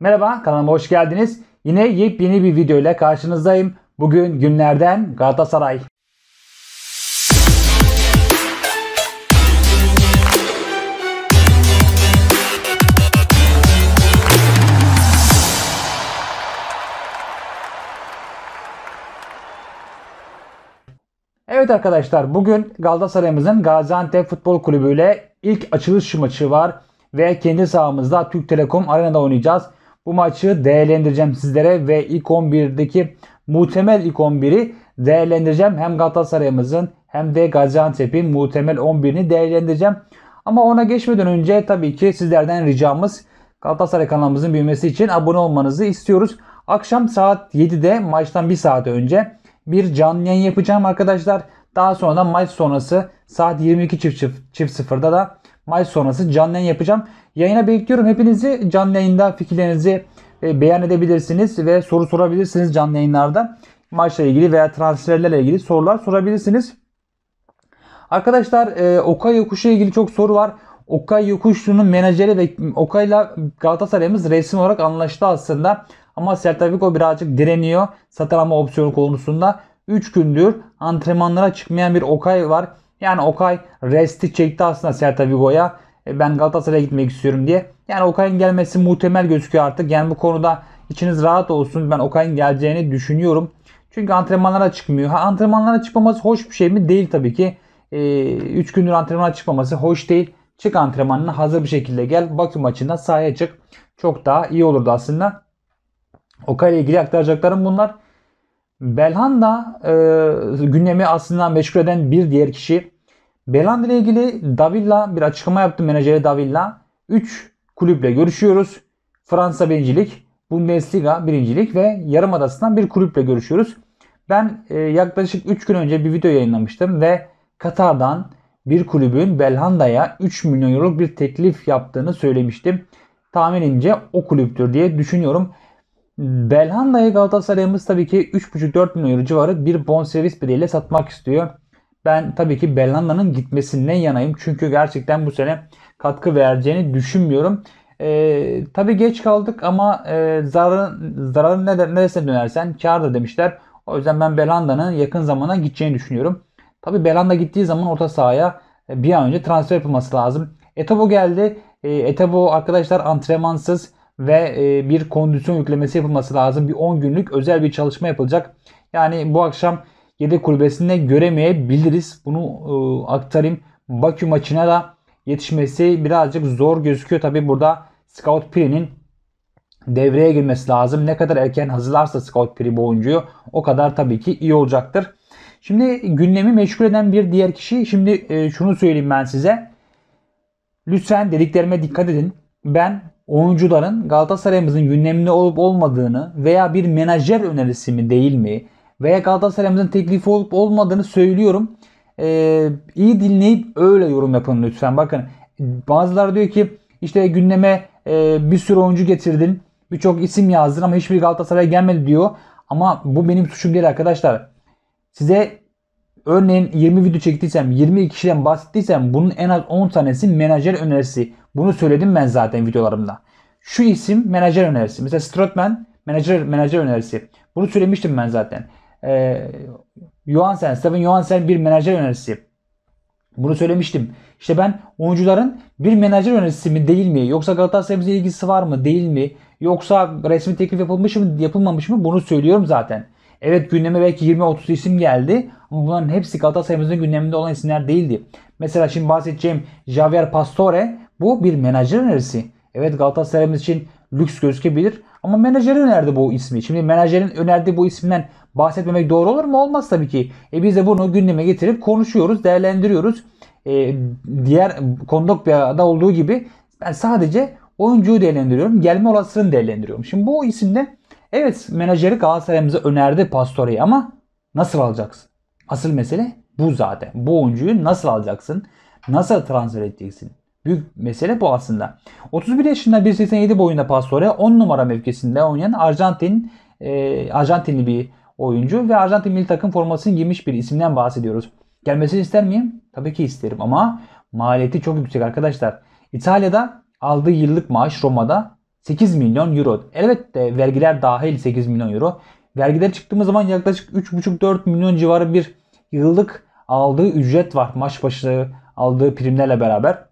Merhaba, kanalıma hoş geldiniz. Yine yepyeni bir video ile karşınızdayım. Bugün günlerden Galatasaray. Evet arkadaşlar, bugün Galatasaray'ımızın Gaziantep Futbol Kulübü ile ilk açılış maçı var. Ve kendi sahamızda Türk Telekom Arena'da oynayacağız. Bu maçı değerlendireceğim sizlere ve ilk 11'deki muhtemel ilk 11'i değerlendireceğim. Hem Galatasaray'ımızın hem de Gaziantep'in muhtemel 11'ini değerlendireceğim. Ama ona geçmeden önce tabii ki sizlerden ricamız Galatasaray kanalımızın büyümesi için abone olmanızı istiyoruz. Akşam saat 7'de maçtan 1 saat önce bir canlı yayın yapacağım arkadaşlar. Daha sonra da maç sonrası saat 22.00'da da maç sonrası canlı yayın yapacağım. Yayına bekliyorum hepinizi. Canlı yayında fikirlerinizi beyan edebilirsiniz ve soru sorabilirsiniz canlı yayınlarda. Maçla ilgili veya transferlerle ilgili sorular sorabilirsiniz. Arkadaşlar Okay Yokuş'la ilgili çok soru var. Okay Yokuşlu'nun menajeri ve Okay'la Galatasaray'ımız resmi olarak anlaştı aslında. Ama Celta Vigo birazcık direniyor satın alma opsiyonu konusunda. 3 gündür antrenmanlara çıkmayan bir Okay var. Yani Okay resti çekti aslında Celta Vigo'ya. Ben Galatasaray'a gitmek istiyorum diye. Yani Okay'ın gelmesi muhtemel gözüküyor artık. Yani bu konuda içiniz rahat olsun. Ben Okay'ın geleceğini düşünüyorum. Çünkü antrenmanlara çıkmıyor. Antrenmanlara çıkmaması hoş bir şey mi? Değil tabii ki. 3 gündür antrenmana çıkmaması hoş değil. Çık antrenmanına hazır bir şekilde gel. Bakü maçında sahaya çık. Çok daha iyi olurdu aslında. Okay ile ilgili aktaracaklarım bunlar. Belhanda gündemi aslında meşgul eden bir diğer kişi. Belhanda ile ilgili Davilla bir açıklama yaptı, menajeri Davilla. 3 kulüple görüşüyoruz. Fransa birincilik, Bundesliga birincilik ve Yarımadası'ndan bir kulüple görüşüyoruz. Ben yaklaşık 3 gün önce bir video yayınlamıştım ve Katar'dan bir kulübün Belhanda'ya 3 milyon euroluk bir teklif yaptığını söylemiştim. Tahminimce o kulüptür diye düşünüyorum. Belhanda'yı Galatasaray'ımız tabii ki 3,5-4 milyon euro civarı bir bonservis bedeliyle satmak istiyor. Ben tabii ki Belhanda'nın gitmesinden yanayım. Çünkü gerçekten bu sene katkı vereceğini düşünmüyorum. Tabii geç kaldık ama zararın neresine dönersen kârdır demişler. O yüzden ben Belhanda'nın yakın zamana gideceğini düşünüyorum. Tabii Belhanda gittiği zaman orta sahaya bir an önce transfer yapılması lazım. Etebo geldi. Etebo arkadaşlar antrenmansız ve bir kondisyon yüklemesi yapılması lazım. Bir 10 günlük özel bir çalışma yapılacak. Yani bu akşam yedek kulübesinde göremeyebiliriz. Bunu aktarayım. Bakü maçına da yetişmesi birazcık zor gözüküyor. Tabi burada Scout Piri'nin devreye girmesi lazım. Ne kadar erken hazırlarsa Scout Piri bu oyuncuyu o kadar tabii ki iyi olacaktır. Şimdi gündemi meşgul eden bir diğer kişi. Şimdi şunu söyleyeyim ben size. Lütfen dediklerime dikkat edin. Ben oyuncuların Galatasaray'ımızın gündeminde olup olmadığını veya bir menajer önerisi mi değil mi veya Galatasaray'ımızın teklifi olup olmadığını söylüyorum. İyi dinleyip öyle yorum yapın lütfen. Bakın bazıları diyor ki işte gündeme bir sürü oyuncu getirdin, birçok isim yazdın ama hiçbir Galatasaray'a gelmedi diyor. Ama bu benim suçum değil arkadaşlar. Size örneğin 20 video çektiysem, 20 kişiden bahsettiysem bunun en az 10 tanesi menajer önerisi. Bunu söyledim ben zaten videolarımda. Şu isim menajer önerisi. Mesela Strootman menajer önerisi. Bunu söylemiştim ben zaten. Steven Johansen bir menajer önerisi. Bunu söylemiştim. İşte ben oyuncuların bir menajer önerisi mi değil mi? Yoksa Galatasaray'ımızla ilgisi var mı değil mi? Yoksa resmi teklif yapılmış mı yapılmamış mı? Bunu söylüyorum zaten. Evet gündeme belki 20-30 isim geldi. Ama bunların hepsi Galatasaray'ımızın gündeminde olan isimler değildi. Mesela şimdi bahsedeceğim Javier Pastore bu bir menajer önerisi. Evet Galatasaray'ımız için lüks gözükebilir. Ama menajer önerdi bu ismi. Şimdi menajerin önerdiği bu isimden bahsetmemek doğru olur mu? Olmaz tabii ki. Biz de bunu gündeme getirip konuşuyoruz, değerlendiriyoruz. Diğer Kondogba'da olduğu gibi ben sadece oyuncuyu değerlendiriyorum. Gelme olasılığını değerlendiriyorum. Şimdi bu isimde evet menajeri Galatasaray'ımıza önerdi Pastore'yi ama nasıl alacaksın? Asıl mesele bu zaten. Bu oyuncuyu nasıl alacaksın? Nasıl transfer edeceksin? Büyük mesele bu aslında. 31 yaşında 1.87 boyunda Pastore 10 numara mevkisinde oynayan Arjantinli bir oyuncu ve Arjantin milli takım formasını giymiş bir isimden bahsediyoruz. Gelmesini ister miyim? Tabii ki isterim ama maliyeti çok yüksek arkadaşlar. İtalya'da aldığı yıllık maaş Roma'da 8 milyon euro. Elbette vergiler dahil 8 milyon euro. Vergiler çıktığımız zaman yaklaşık 3,5-4 milyon civarı bir yıllık aldığı ücret var. Maç başı aldığı primlerle beraber.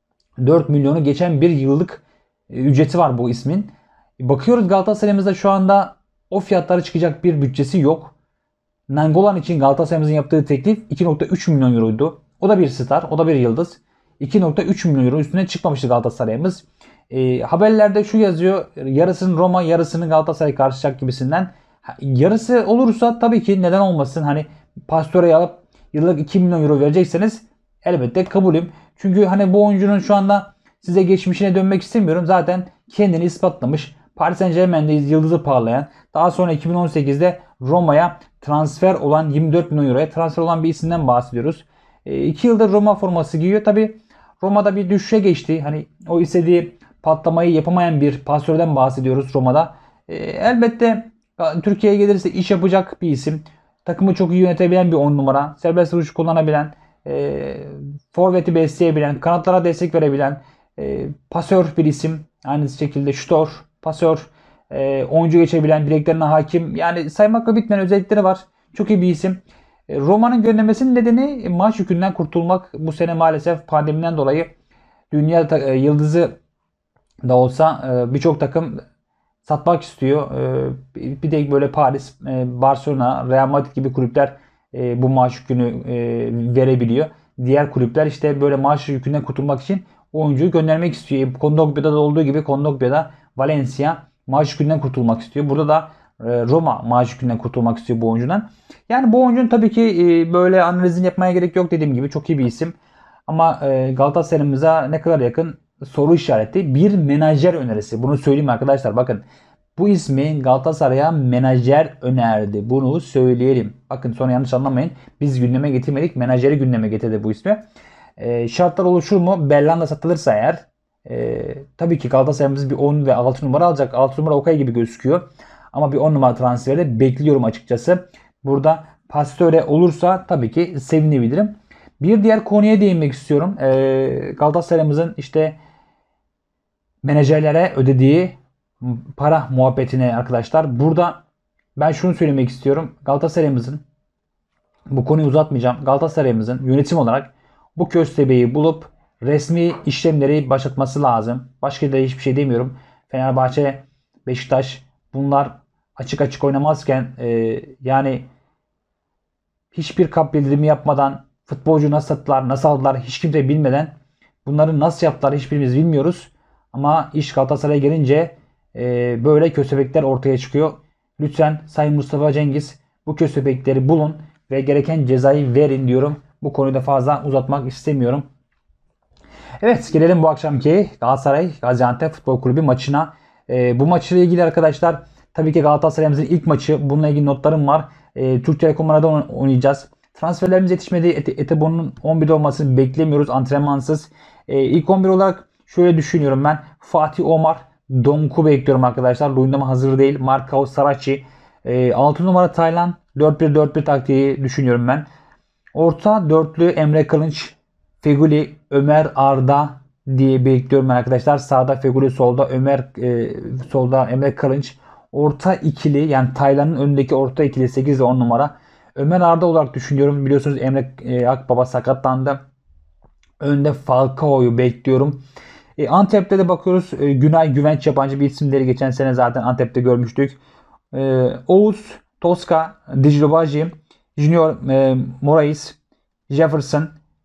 4 milyonu geçen bir yıllık ücreti var bu ismin. Bakıyoruz Galatasaray'ımızda şu anda o fiyatlara çıkacak bir bütçesi yok. Nainggolan için Galatasaray'ımızın yaptığı teklif 2,3 milyon euroydu. O da bir star, o da bir yıldız. 2,3 milyon euro üstüne çıkmamıştı Galatasaray'ımız. Haberlerde şu yazıyor, yarısının Roma, yarısını Galatasaray karşılayacak gibisinden. Yarısı olursa tabii ki neden olmasın. Hani Pastore'yi alıp yıllık 2 milyon euro verecekseniz elbette kabulüm. Çünkü hani bu oyuncunun şu anda size geçmişine dönmek istemiyorum. Zaten kendini ispatlamış. Paris Saint-Germain'de yıldızı parlayan, daha sonra 2018'de Roma'ya transfer olan 24 milyon euroya transfer olan bir isimden bahsediyoruz. 2 yıldır Roma forması giyiyor. Tabi Roma'da bir düşüşe geçti. Hani o istediği patlamayı yapamayan bir pasörden bahsediyoruz Roma'da. Elbette Türkiye'ye gelirse iş yapacak bir isim. Takımı çok iyi yönetebilen bir 10 numara. Serbest vuruş kullanabilen, forveti besleyebilen, kanatlara destek verebilen, pasör bir isim. Aynı şekilde şutör, pasör, oyuncu geçebilen, bileklerine hakim. Yani saymakla bitmeyen özellikleri var. Çok iyi bir isim. Roma'nın göndermesinin nedeni maaş yükünden kurtulmak. Bu sene maalesef pandemiden dolayı dünya yıldızı da olsa birçok takım satmak istiyor. Bir de böyle Paris, Barcelona, Real Madrid gibi kulüpler bu maaş yükünü verebiliyor. Diğer kulüpler işte böyle maaş yükünden kurtulmak için oyuncuyu göndermek istiyor. Kondogbia'da da olduğu gibi Kondogbia'da Valencia maaş yükünden kurtulmak istiyor. Burada da Roma maaş yükünden kurtulmak istiyor bu oyuncudan. Yani bu oyuncunun tabii ki böyle analizini yapmaya gerek yok, dediğim gibi çok iyi bir isim. Ama Galatasaray'ımıza ne kadar yakın soru işareti. Bir menajer önerisi. Bunu söyleyeyim arkadaşlar. Bakın, bu ismi Galatasaray'a menajer önerdi. Bunu söyleyelim. Bakın sonra yanlış anlamayın. Biz gündeme getirmedik. Menajeri gündeme getirdi bu ismi. Şartlar oluşur mu? Belhanda satılırsa eğer tabii ki Galatasaray'ımız bir 10 ve 6 numara alacak. 6 numara Okay gibi gözüküyor. Ama bir 10 numara transferi bekliyorum açıkçası. Burada Pastore olursa tabii ki sevinebilirim. Bir diğer konuya değinmek istiyorum. Galatasaray'ımızın işte menajerlere ödediği para muhabbetine arkadaşlar. Burada ben şunu söylemek istiyorum. Galatasaray'ımızın, bu konuyu uzatmayacağım, Galatasaray'ımızın yönetim olarak bu köstebeği bulup resmi işlemleri başlatması lazım. Başka da hiçbir şey demiyorum. Fenerbahçe, Beşiktaş bunlar açık açık oynamazken yani hiçbir kap bildirimi yapmadan futbolcu nasıl sattılar, nasıl aldılar hiç kimse bilmeden bunları nasıl yaptılar hiçbirimiz bilmiyoruz. Ama iş Galatasaray'a gelince böyle köstebekler ortaya çıkıyor. Lütfen Sayın Mustafa Cengiz bu köstebekleri bulun ve gereken cezayı verin diyorum. Bu konuyu da fazla uzatmak istemiyorum. Evet, gelelim bu akşamki Galatasaray Gaziantep Futbol Kulübü maçına. Bu maçla ilgili arkadaşlar tabii ki Galatasaray'ımızın ilk maçı. Bununla ilgili notlarım var. Türk Telekom'la da oynayacağız. Transferlerimiz yetişmedi. Etebo'nun 11'de olmasını beklemiyoruz antrenmansız. İlk 11 olarak şöyle düşünüyorum ben. Fatih Omar, Donku bekliyorum arkadaşlar. Luyendama hazır değil. Marcao, Saracchi. 6 numara Taylan. 4-1-4-1 taktiği düşünüyorum ben. Orta dörtlü Emre Kılınç, Feguli, Ömer Arda diye bekliyorum ben arkadaşlar. Sağda Feguli, solda solda Emre Kılınç. Orta ikili, yani Taylan'ın önündeki orta ikili 8 ve 10 numara. Ömer Arda olarak düşünüyorum. Biliyorsunuz Emre Akbaba sakatlandı. Önde Falcao'yu bekliyorum. Antep'te de bakıyoruz. Günay Güvenç, yabancı bir isimleri geçen sene zaten Antep'te görmüştük. Oğuz, Tosca, Djilobacı, Junior Morais, Jefferson,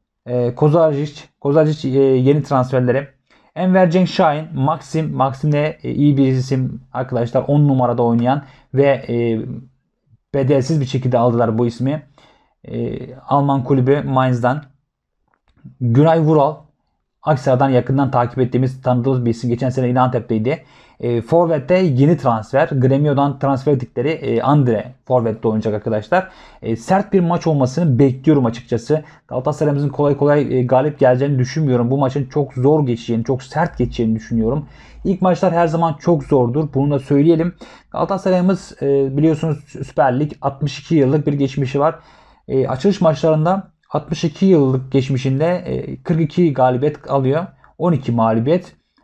Kozacic yeni transferleri. Enver Cenk Şahin, Maxim de iyi bir isim arkadaşlar. 10 numarada oynayan ve bedelsiz bir şekilde aldılar bu ismi. Alman kulübü Mainz'dan. Günay Vural, Aksaray'dan yakından takip ettiğimiz, tanıdığımız bir isim. Geçen sene yine Antep'teydi. Forvet'te yeni transfer. Gremio'dan transfer ettikleri Andre Forvet'te oynayacak arkadaşlar. Sert bir maç olmasını bekliyorum açıkçası. Galatasaray'ımızın kolay kolay galip geleceğini düşünmüyorum. Bu maçın çok zor geçeceğini, çok sert geçeceğini düşünüyorum. İlk maçlar her zaman çok zordur. Bunu da söyleyelim. Galatasaray'ımız biliyorsunuz Süper Lig 62 yıllık bir geçmişi var. Açılış maçlarında 62 yıllık geçmişinde 42 galibiyet alıyor. 12 mağlubiyet.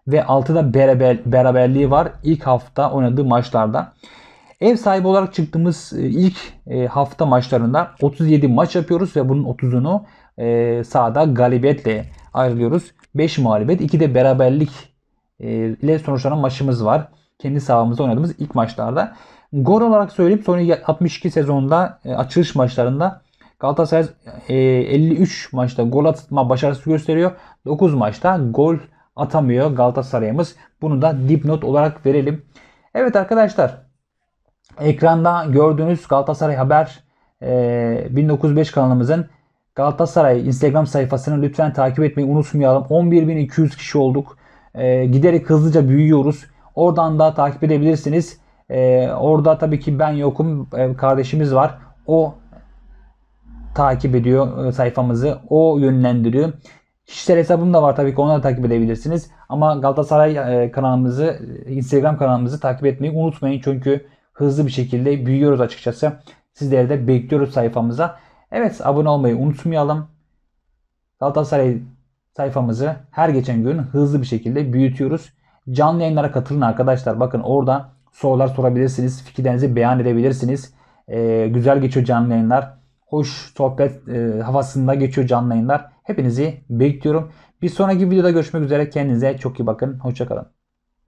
ve 6'da beraberliği var ilk hafta oynadığı maçlarda. Ev sahibi olarak çıktığımız ilk hafta maçlarında 37 maç yapıyoruz ve bunun 30'unu sahada galibiyetle ayrılıyoruz. 5 mağlubiyet, 2 de beraberlik ile sonuçlanan maçımız var. Kendi sahamızda oynadığımız ilk maçlarda. Gol olarak söyleyeyim, son 62 sezonda açılış maçlarında Galatasaray 53 maçta gol atma başarısı gösteriyor. 9 maçta gol atamıyor Galatasaray'ımız. Bunu da dipnot olarak verelim. Evet arkadaşlar, ekranda gördüğünüz Galatasaray Haber 1905 kanalımızın Galatasaray Instagram sayfasını lütfen takip etmeyi unutmayalım. 11.200 kişi olduk. Giderek hızlıca büyüyoruz. Oradan da takip edebilirsiniz. Orada tabii ki ben yokum. Kardeşimiz var. O takip ediyor sayfamızı. O yönlendiriyor. Kişisel hesabım da var tabii ki, onu da takip edebilirsiniz. Ama Galatasaray kanalımızı, Instagram kanalımızı takip etmeyi unutmayın. Çünkü hızlı bir şekilde büyüyoruz açıkçası. Sizleri de bekliyoruz sayfamıza. Evet, abone olmayı unutmayalım. Galatasaray sayfamızı her geçen gün hızlı bir şekilde büyütüyoruz. Canlı yayınlara katılın arkadaşlar. Bakın orada sorular sorabilirsiniz. Fikirlerinizi beyan edebilirsiniz. Güzel geçiyor canlı yayınlar. Hoş sohbet havasında geçiyor canlı yayınlar. Hepinizi bekliyorum. Bir sonraki videoda görüşmek üzere. Kendinize çok iyi bakın. Hoşça kalın.